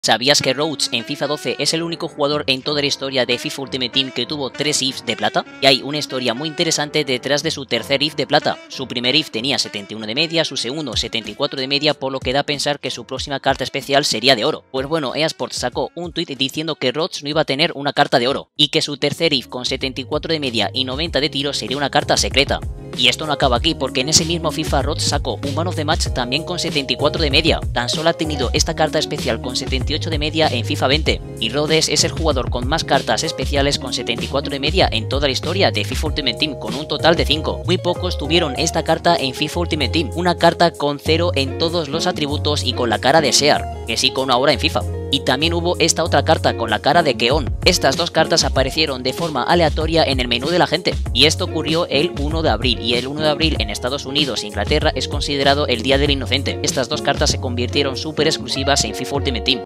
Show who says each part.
Speaker 1: ¿Sabías que Rhodes en FIFA 12 es el único jugador en toda la historia de FIFA Ultimate Team que tuvo 3 IFs de plata? Y hay una historia muy interesante detrás de su tercer IF de plata. Su primer IF tenía 71 de media, su segundo 74 de media, por lo que da a pensar que su próxima carta especial sería de oro. Pues bueno, EA Sports sacó un tweet diciendo que Rhodes no iba a tener una carta de oro, y que su tercer IF con 74 de media y 90 de tiro sería una carta secreta. Y esto no acaba aquí, porque en ese mismo FIFA Rhodes sacó un Man of the Match también con 74 de media. Tan solo ha tenido esta carta especial con 78 de media en FIFA 20, y Rhodes es el jugador con más cartas especiales con 74 de media en toda la historia de FIFA Ultimate Team, con un total de 5. Muy pocos tuvieron esta carta en FIFA Ultimate Team, una carta con 0 en todos los atributos y con la cara de Sear, que sí con ahora en FIFA. Y también hubo esta otra carta con la cara de Keon. Estas dos cartas aparecieron de forma aleatoria en el menú de la gente, y esto ocurrió el 1 de abril, y el 1 de abril en Estados Unidos e Inglaterra es considerado el Día del Inocente. Estas dos cartas se convirtieron súper exclusivas en FIFA Ultimate Team.